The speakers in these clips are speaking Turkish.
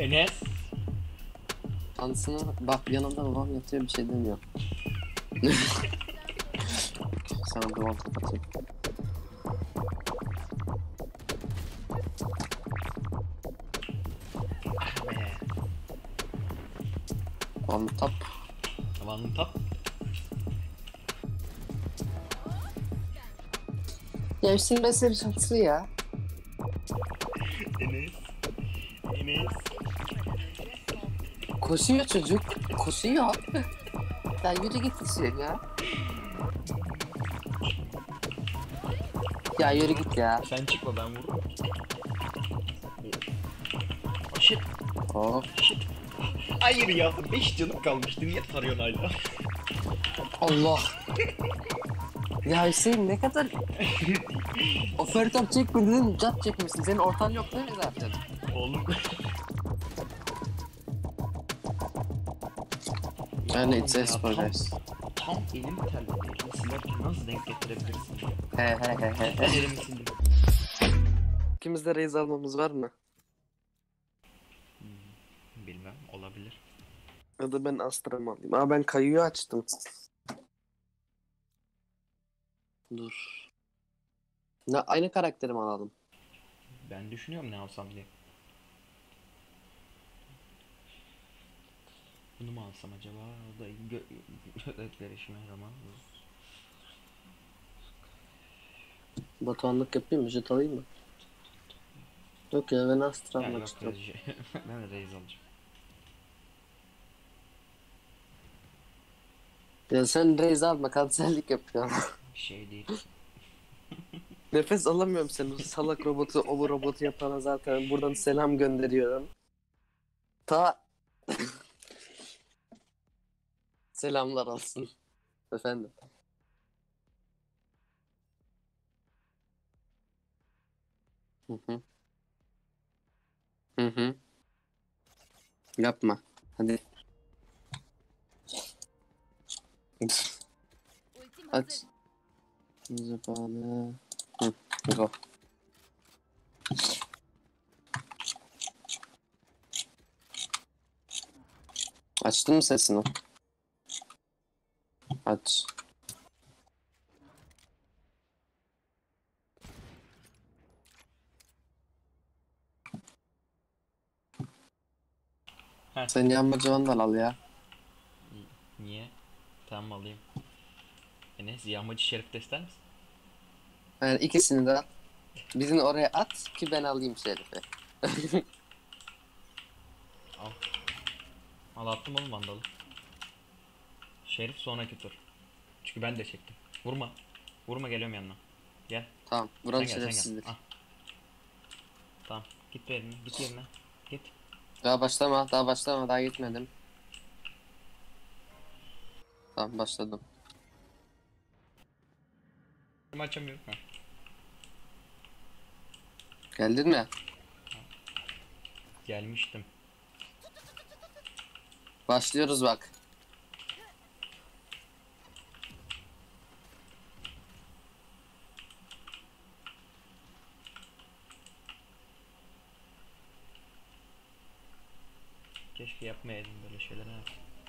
Enes. Ansına bak, yanımda babam yatıyor, bir şey demiyor. Sana duvar kapatayım. Be. On top. One tap. Ya Hüseyin mesela şansı ya. Enes. Enes. Koşuyor çocuk. Koşuyor. Ya yürü git Hüseyin ya. Ya yürü git ya. Sen çıkma, ben vururum. Oh shit. Oh. Shit. Hayır ya, 5 canım kalmıştı, niye tarıyorsun hala? Allah. Ya Hüseyin ne kadar operatör çekmedin, cat çekmişsin. Senin ortan yok değil mi zaten? Oğlum. Yani it's Ya, espor guys. tam elim terledi. Elimi silerken nasıl denk getirebilirsin? He. Ben elimi sildim. İkimizde raise almamız var mı? Bilmem, olabilir. Ya da ben Astra'mı alayım. Aa, ben kayıyı açtım. Dur. Ne, aynı karakteri mi alalım? Ben düşünüyorum ne alsam diye. Bunu mu alsam acaba? O da etkileşime yaramaz. Batuhanlık yapayım mı? Jet alayım mı? Yok ya, ben Astra Ya almak yok istiyorum. ya, ben de Raze alacağım. Ya sen raise alma, kanserlik yapıyorsun. Bir şey değil. Nefes alamıyorum sen o salak robotu, o robotu yapana zaten buradan selam gönderiyorum. Ta selamlar olsun. Efendim. Hı hı. Hı hı. Yapma. Hadi. Ultim Aç. hazır. Zamanı. Hı. Go. Açtın mı sesini? Aç. Heh. Sen yanmacığından al ya. Niye? Tamam, alayım. Enes, yağmacı şerif de ister misin? Yani ikisini de at. Birini oraya at ki ben alayım Şerif'i. Al. Al, attım oğlum vandalı. Şerif sonraki tur. Çünkü ben de çektim. Vurma. Vurma, geliyorum yanına. Gel. Tamam. Buranın Sen gel, sen gel. şerefsizdir. Ah. Tamam. Git yerine. Git yerine. Git. Daha başlama. Daha başlama. Daha gitmedim. Tamam, başladım. Açamıyorum. Ha. Geldin mi? Gelmiştim. Başlıyoruz bak. Keşke yapmayaydım böyle şeyler, ha.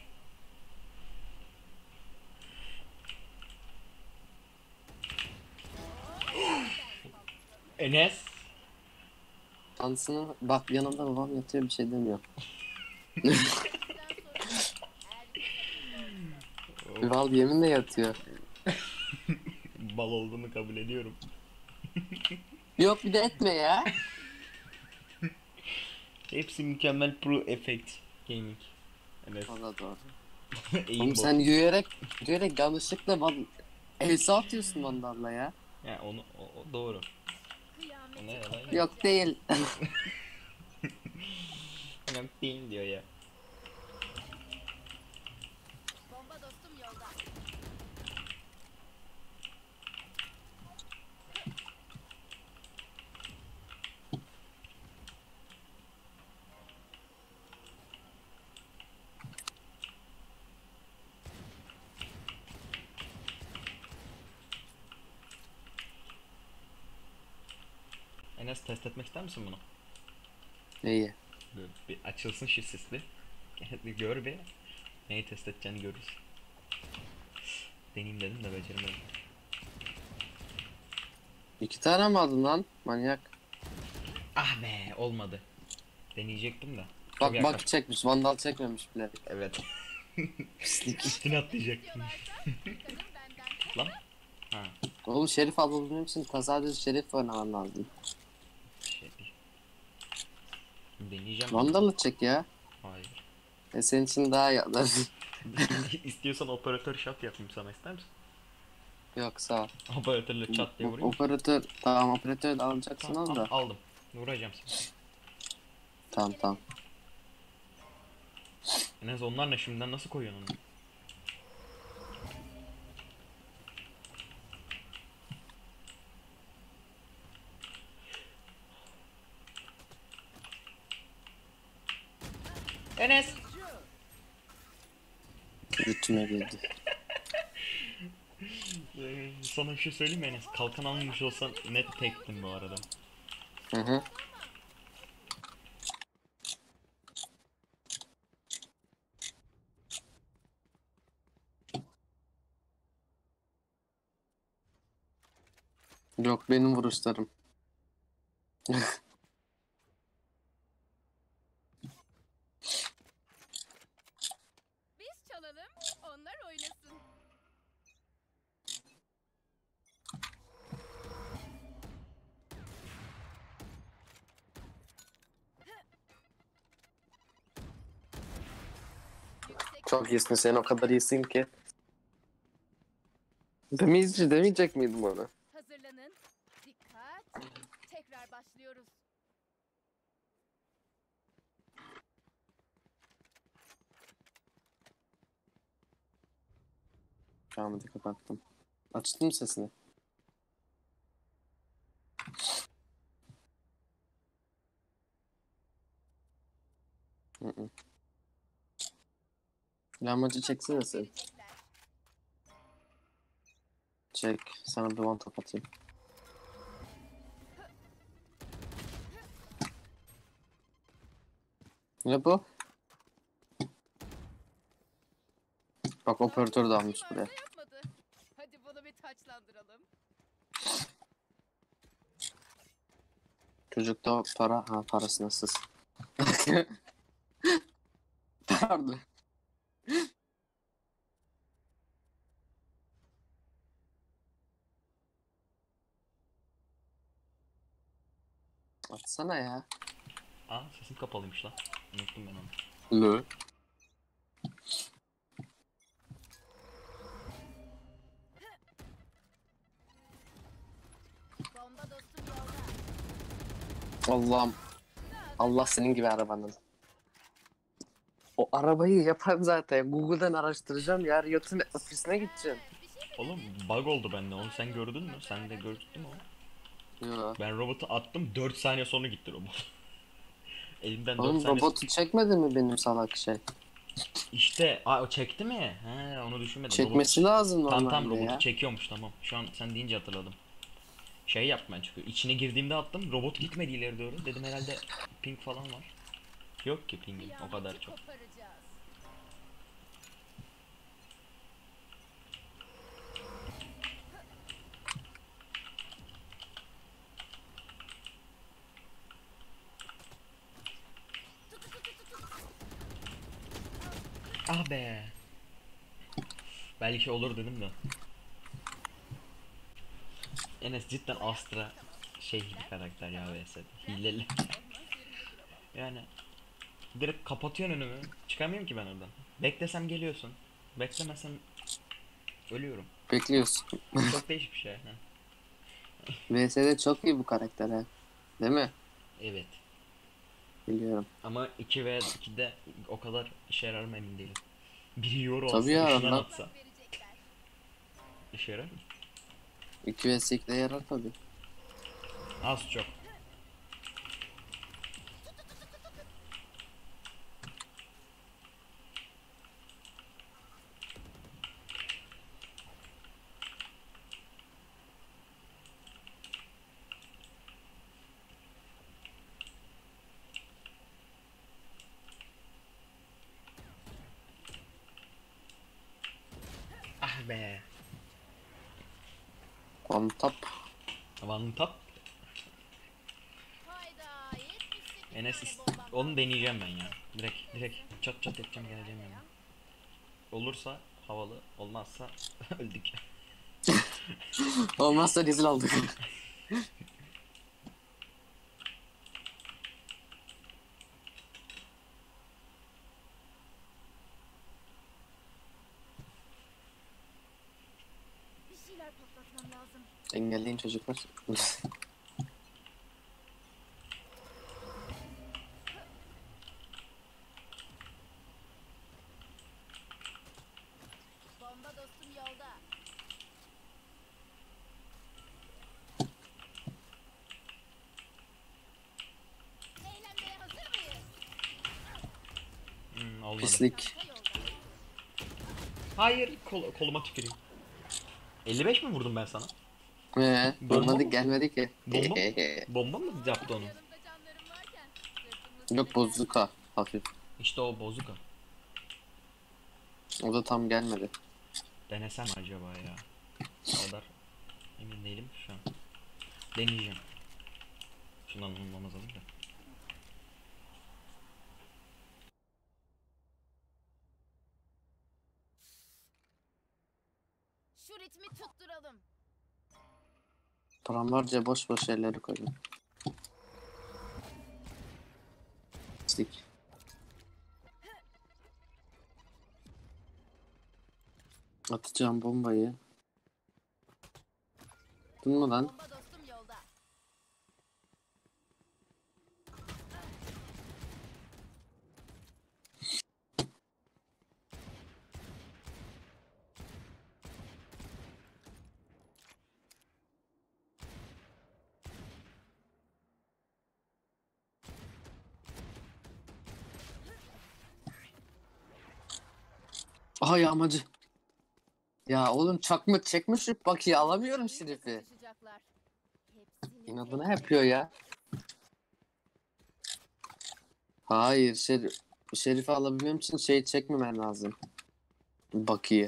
Enes. Ansına bak, yanımda babam yatıyor, bir şey demiyor. Val yeminle yatıyor. Bal olduğunu kabul ediyorum. Yok, bir de etme ya. Hepsi mükemmel pro effect gaming. Enes. O da doğru. Eğim Oğlum bot. sen yürüyerek yanlışlıkla Elsa atıyorsun Vandal'la ya. Ya onu o doğru. O ne yalan? Yok değil. Yok değil diyor ya. Bomba dostum yolda. Enes, test etmek ister misin bunu? İyi. Bir açılsın şu sisli. Bir gör bir. Neyi test edeceğini görürüz. Deneyeyim dedim de beceremedim. 2 tane mi aldın lan? Manyak. Ah be olmadı. Deneyecektim de. Çok Bak yakın. bak çekmiş. Vandal çekmemiş bile. Evet. Pislik. Üstüne atlayacaktım. Kadın benden. Lan. Ha. Oğlum Şerif alabilmek için tasadüf Şerif oynaman lazım. Şey değil. Deneyeceğim. Vandal'ı çek ya. Hayır. Senin için daha iyi alır. İstiyorsan operatör şat yapayım sana, ister misin? Yok sağ ol. Operatörle çat diye vurayım. Operatör tamam operatör de alacaksın Tamam, al da. aldım. Vuracağım seni. Tamam tamam. Enes onlar ne, şimdiden nasıl koyuyorsun onu? Enes! Bütüme girdi. Sana bir şey söyleyeyim mi Enes? Kalkan almamış olsan net tektin bu arada. Hı hı. Yok benim vuruşlarım. Biz çalalım, onlar oynasın. Yüksek Çok iyisin sen o kadar iyisin ki. Demeyecek miydim onu? hazırlanın. Dikkat. Tekrar başlıyoruz. Camı da kapattım. Açtın mı sesini? Hı hı. Yağmacı çeksene sen. Görecekler. Çek. Sana bir one tap atayım. Ne bu? Bak operatör de almış buraya. Varsa yapmadı. Hadi bunu bir taçlandıralım. Çocukta para, ha parası nasıl? Pardon. Atsana ya. Aa, sesim kapalıymış lan. Unuttum ben onu. Lö. Bomba dostum yolda. Allah'ım. Allah senin gibi arabanın. O arabayı yapan zaten. Google'dan araştıracağım. Ya Riot'un ofisine gideceğim. Bir şey mi? Oğlum bug oldu bende, onu sen gördün mü? Sen de gördün mü onu? Yo. Ben robotu attım, 4 saniye sonra gitti robot. Elimden 4 Oğlum saniye... robotu çekmedi mi benim salak şey? İşte, o çekti mi? He, onu düşünmedim. Çekmesi lazım Tamam normalde tamam, robotu ya. çekiyormuş, tamam. Şu an sen deyince hatırladım. Şey yapmaya çıkıyor. İçine girdiğimde attım. Robot gitmedi ileri doğru. Dedim herhalde ping falan var. Yok ki pingim o kadar Kıyameti çok. koparacağız. Ah be. Belki olur dedim de. Enes cidden Astra şey bir karakter ya, vs. Hileli. Yani direkt kapatıyorsun önümü. Çıkamıyorum ki ben oradan. Beklesem geliyorsun. Beklemesem ölüyorum. Bekliyorsun. Çok değişik bir şey. Ha. VS'de çok iyi bu karakter ha. Değil mi? Evet. Biliyorum. Ama 2 ve 2'de o kadar işe yarar mı emin değilim. Biri yoru Tabii olsa, ya, ışından lan. atsa. Verecekler. İşe yarar mı? 2 vs 2'de yarar tabii. Az çok. be. On top. One tap. Hayda 78 Enes tane bombam onu var. deneyeceğim ben ya. Direkt çat çat edeceğim geleceğim yani. Olursa havalı, olmazsa öldük. Olmazsa rezil olduk. Bir şeyler patlatmam lazım. Engelleyin çocuklar. Bomba dostum yolda. Eğlenmeye hazır mıyız? Olmadı. Pislik. Çanta yolda. Hayır, koluma tüküreyim. 55 mi vurdum ben sana? Bomba Vurmadık mı? gelmedi ki. Bomba mı? Bomba mı yaptı onu? Yanımda canlarım varken sırtımda Yok bozuk ha. Hafif. İşte o bozuk o. O da tam gelmedi. Denesem acaba ya? O kadar emin değilim şu an. Deneyeceğim. Şundan olmamız lazım da. Şu ritmi tutturalım. Param varca boş boş yerlere koydum. Pislik. Atacağım bombayı. Attın mı lan? Bomba dostum yolda. Aha yağmacı. Ya oğlum çakmak çekmiş bak ya alamıyorum şerifi. Çalışacaklar. Hepsini İnadına yapıyor ya. Hayır şerifi alabilmem için şey çekmemen lazım. Bakıyı.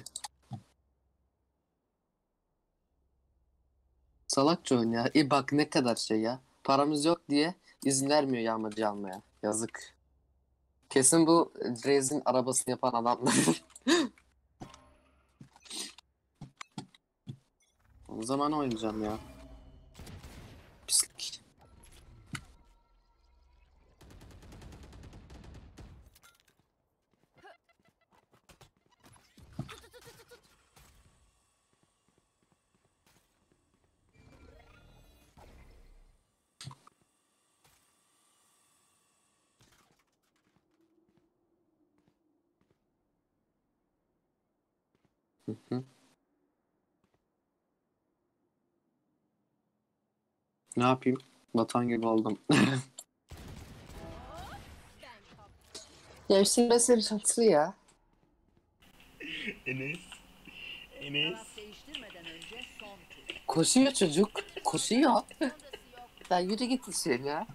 Salakça oyun ya. Bak ne kadar şey ya. Paramız yok diye izin vermiyor yağmacı almaya. Yazık. Kesin bu Drez'in arabasını yapan adamlar. O zaman oynayacağım ya. Pislik. Hı hı. Ne yapayım? Vatan gibi oldum. ben kaptım. Gerçi mesele şansı ya. Enes. Enes. Taraf değiştirmeden önce son tur. Koşuyor çocuk. Koşuyor. Sondası yok. Sen yürü git Hüseyin ya.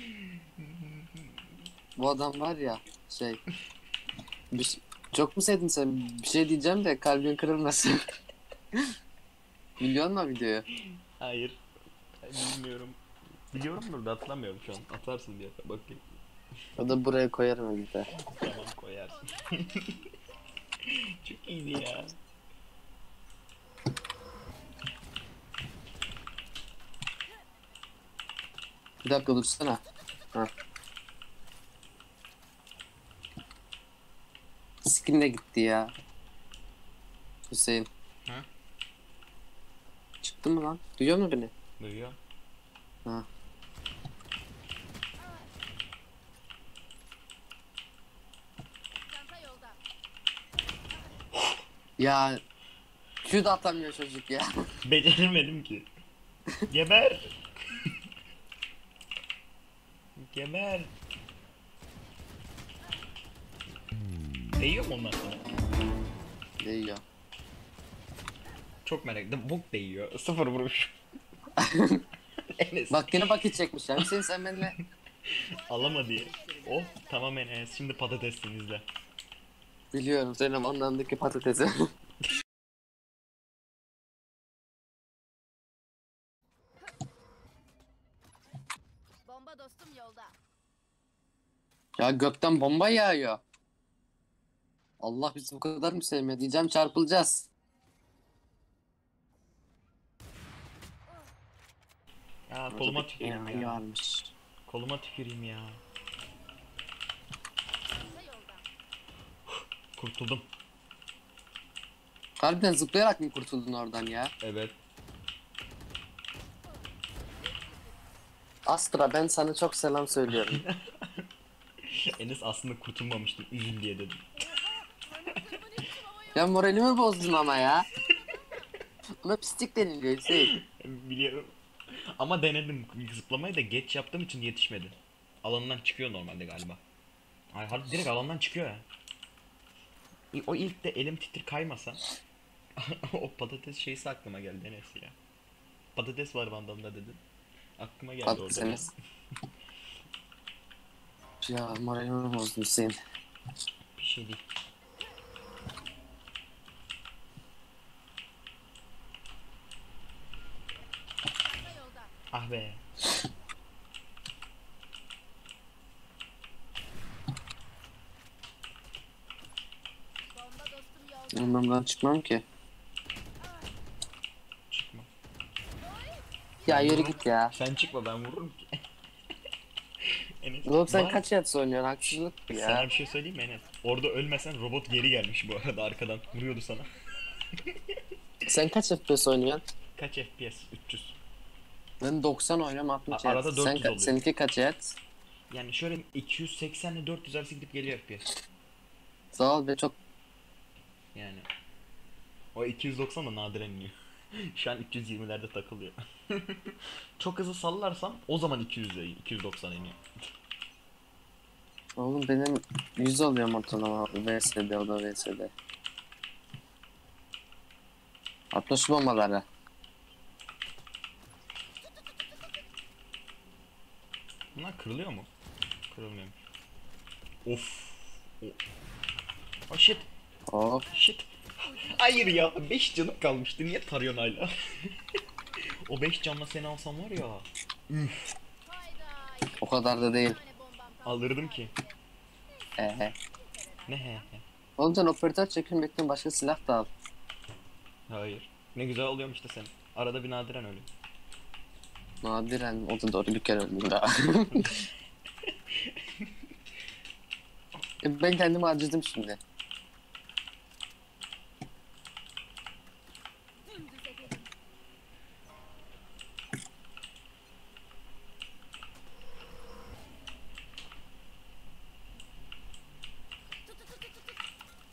Bu adam var ya şey. Çok mu sevdin sen? Bir şey diyeceğim de kalbin kırılmasın. Biliyor musun videoyu? Hayır. Bilmiyorum. Biliyorumdur da hatırlamıyorum şu an. Atarsın diye bakayım. O da buraya koyarım bir de. Tamam koyarsın. Çok iyiydi ya. Bir dakika dursana. Ha. Skin de gitti ya. Hüseyin. Ha? Çıktı mı lan? Duyuyor musun beni? Duyuyor. Ha. Çanta yolda. Ya Q da atamıyor çocuk ya. Beceremedim ki. Geber. Geber. Değiyor mu onlar sana? Değiyor. Çok merak ettim. Bok değiyor. Sıfır vuruş. Enes. Bak yine vakit çekmiş ya. Hüseyin sen benimle. Alamadı diye. Oh tamam Enes. Şimdi patatesini izle. Biliyorum senin anlamdaki patatesi. Bomba dostum yolda. Ya gökten bomba yağıyor. Allah bizi bu kadar mı sevmedi diyeceğim, çarpılacağız. Ya koluma tüküreyim ya. Varmış. Koluma tüküreyim ya. Çanta yolda. Kurtuldum. Harbiden zıplayarak mı kurtuldun oradan ya? Evet. Astra, ben sana çok selam söylüyorum. Enes aslında kurtulmamıştım. Üzül diye dedim. Parmaklarımın içi havaya Ya moralimi bozdun ama ya. Buna pislik deniliyor Hüseyin. Biliyorum. Ama denedim. Zıplamayı da geç yaptığım için yetişmedi. Alanından çıkıyor normalde galiba. Ay harbi direkt alandan çıkıyor ya. O ilk de elim titir kaymasa o patates şeysi aklıma geldi Enes ya. Patates var bandamda dedin. Aklıma geldi orada. Patates. Ya moralimi bozdun Hüseyin. Bir şey değil. çanta yolda. Ah be. Bomba dostum yolda. Ben buradan çıkmam ki. Çıkma. Ya yürü git ya. Sen çıkma ben vururum ki. Enes. Oğlum sen bari- kaç yats oynuyorsun? Haksızlık bu Sana ya. bir şey söyleyeyim mi Enes? Orada ölmesen robot geri gelmiş bu arada arkadan. Vuruyordu sana. Sen kaç FPS oynuyorsun? Kaç FPS? 300. Ben 90 oynuyorum, 60 Arada yats. 400 oluyor. Seninki kaç yats? Yani şöyle 280 ile 400 arası gidip geliyor FPS. Sağ ol be, çok. Yani. O 290 da nadiren iniyor. Şu an 320'lerde takılıyor. Çok hızlı sallarsam o zaman 200'e 290 iniyor. Oğlum benim 100 oluyor ortalama VS'de, o da VS'de. 60 bombaları. Bunlar kırılıyor mu? Kırılmıyormuş. Of. O. Oh shit. Hop. Shit. Hayır ya 5 canım kalmıştı. Niye tarıyorsun hala? O 5 canla seni alsam var ya. Hayda. O kadar da değil. Bir tane bombam kaldı. Alırdım ki. Ne he he. Oğlum sen operatör çekilmekten başka silah da al. Hayır. Ne güzel oluyormuş işte sen. Arada bir nadiren öyle. Nadiren o da doğru, bir kere öldüm daha. Ben kendimi acıdım şimdi. Dümdüz edelim. Tut tut tut tut tut.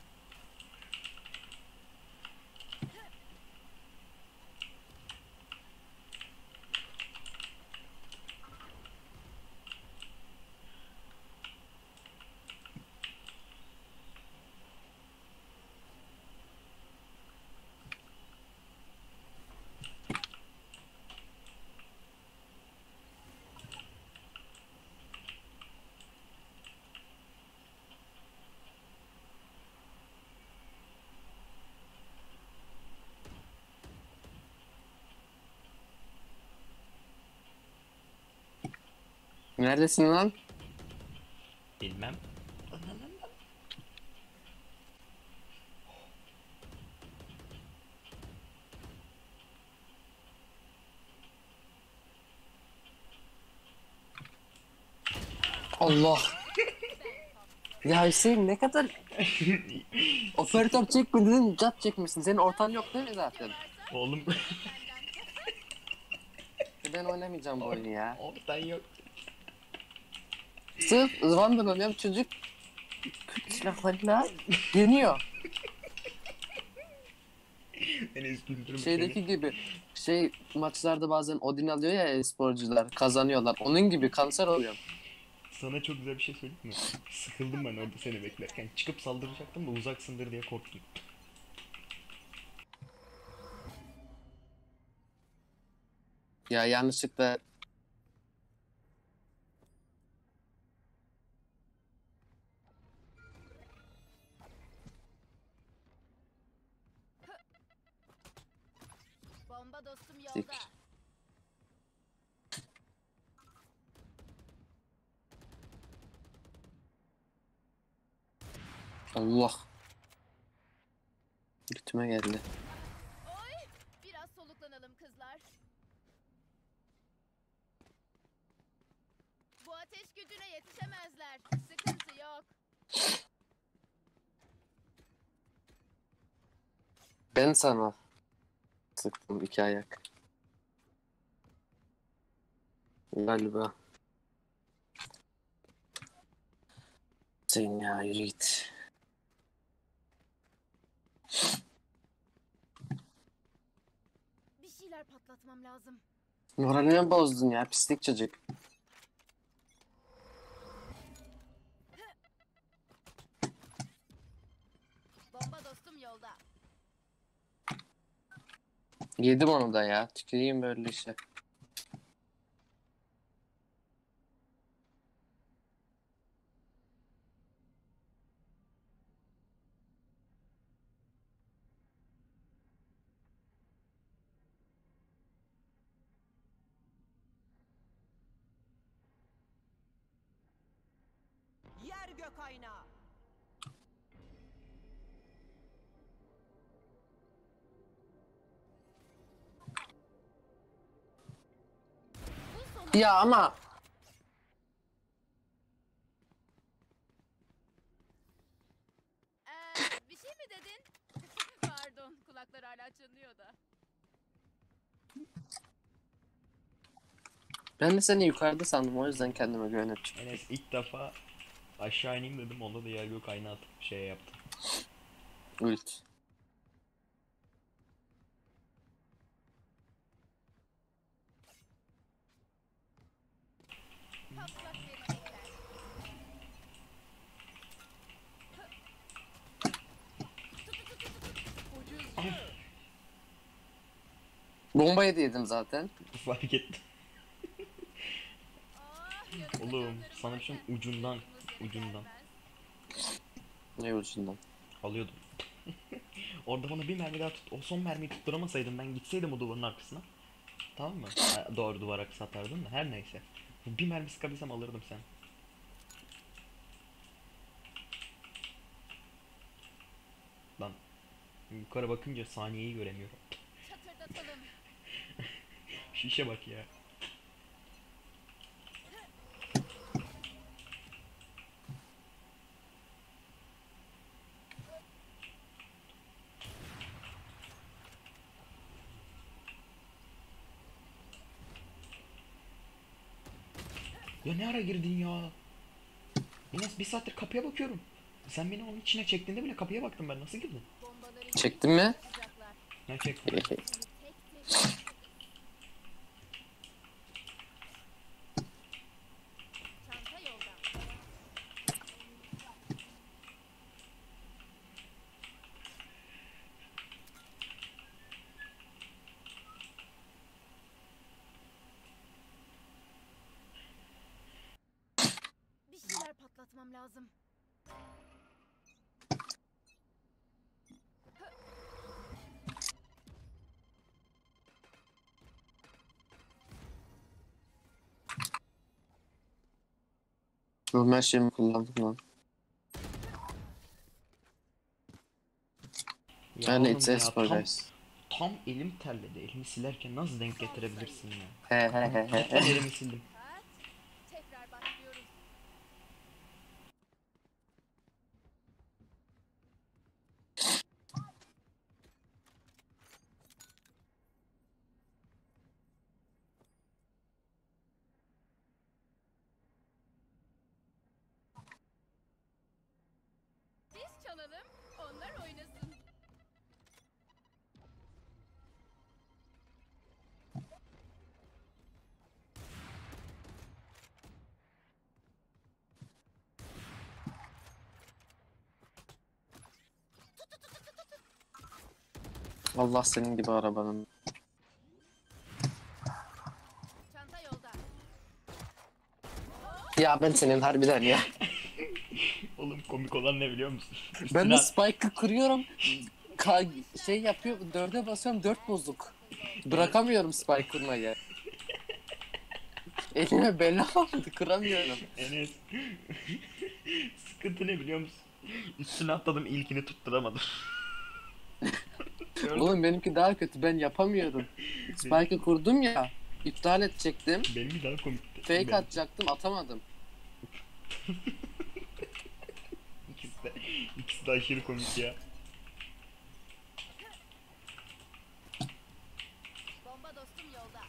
Neredesin lan? Bilmem. Allah. Ya Hüseyin ne kadar operatör çekmedin, cat çekmişsin. Senin ortan yok değil mi zaten? Oğlum Ben oynamayacağım bu oyunu ya. ortan yok. Sırf Random oynuyorum, çocuk kötü silahlarıyla yeniyor. Enes güldürüm Şeydeki gibi maçlarda bazen Odin alıyor ya sporcular, kazanıyorlar. Onun gibi kanser oluyor. Sana çok güzel bir şey söyleyeyim mi? Sıkıldım ben orada seni beklerken. Çıkıp saldıracaktım da uzaksındır diye korktum. Ya yanlışlıkla Bomba dostum yolda. Dik. Allah. Götüme geldi. Oy! Biraz soluklanalım kızlar. Bu ateş gücüne yetişemezler. Sıkıntı yok. Ben sana sıktım 2 ayak. Galiba. Sen ya yürü git. Bir şeyler patlatmam lazım. Moralimi bozdun ya pislik çocuk. Bomba dostum yolda. Yedim onu da ya. Tüküreyim böyle işe. Yer gök aynağı. Bu sonu. Ya ama Bir şey mi dedin? Pardon, kulaklar hala çınlıyor da. ben de seni yukarıda sandım o yüzden kendime güvenip çıktım. Enes ilk defa aşağı ineyim dedim. Onda da yer gök ayna atıp şey yaptım. Ult. Patlak verecekler. Bombayı da yedim zaten. Fark ettim. Yarın Oğlum planlarım sana bir şey varken ucundan yolumuz yere ucundan gelmez. Ne ucundan? alıyordum. Orada bana bir mermi daha tut. O son mermiyi tutturamasaydım ben gitseydim o duvarın arkasına. Tamam mı? Ha, doğru duvar arkası atardım da her neyse. Bir mermi sıkabilsem alırdım sen. Lan yukarı bakınca saniyeyi göremiyorum. Çatırdatalım. Şişe bak ya. Ya ne ara girdin ya? Enes bir saattir kapıya bakıyorum. Sen beni onun içine çektiğinde bile kapıya baktım ben. Nasıl girdin? Bombaları Çektin mi? yapacaklar. Ne çektin? Seni tek tek. Çanta yolda. Bir şeyler patlatmam lazım. Oğlum her şeyimi kullandım lan. Ya Yani oğlum it's ya, espor tam, guys. tam elim terledi. Elimi silerken nasıl denk getirebilirsin ya? He he he he Cidden he. elimi sildim. Kaç. Tekrar başlıyoruz. Biz çalalım, onlar oynasın. Allah senin gibi arabanın. Çanta yolda. Ya ben senin harbiden ya. Oğlum komik olan ne biliyor musun? Ben de Üstüne- spike'ı kuruyorum. Şey yapıyor, 4'e basıyorum 4 bozuk. Bırakamıyorum spike kurmayı. Elime bela aldı, kıramıyorum. Enes. Sıkıntı ne biliyor musun? Üstüne atladım, ilkini tutturamadım. Oğlum benimki daha kötü. Ben yapamıyorum. Spike'ı kurdum ya. İptal edecektim. Benimki daha komikti. Fake atacaktım, atamadım. İkisi de aşırı komik ya. Bomba dostum yolda.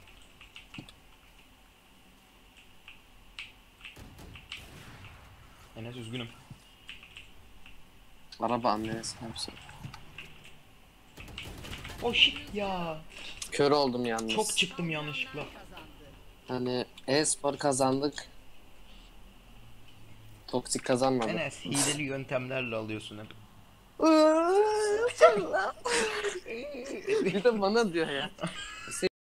Enes üzgünüm. Araba annene sahipsin. Oh shit ya. Kör oldum yalnız. Çok çıktım yanlışlıkla. Hani e-spor kazandık. Toksik kazanmadık. Enes hileli yöntemlerle alıyorsun hep. Bir de bana diyor ya.